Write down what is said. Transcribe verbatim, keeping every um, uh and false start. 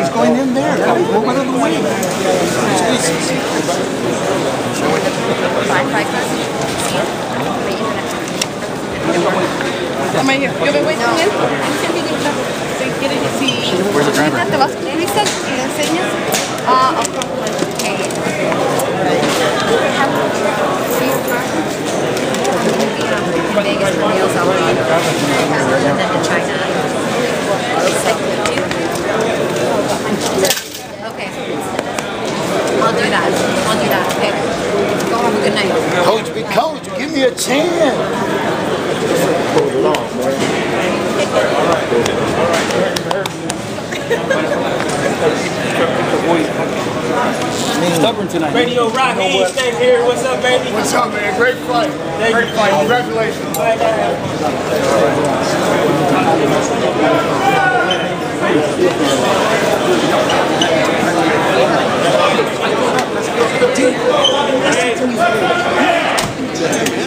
He's going in there. Move out of the way. Yo me voy con él. Si quieres, si ahorita te vas con Crystal y le enseñas a Vegas for meals already, and then to China. Okay. I'll do that. I'll do that. Okay. Go have a good night. Coach, be coach, give me a chance. Stubborn tonight. Radio Rock, he ain't stay here. What's up, baby? What's up, man? Great fight. Great fight. Congratulations. Hey.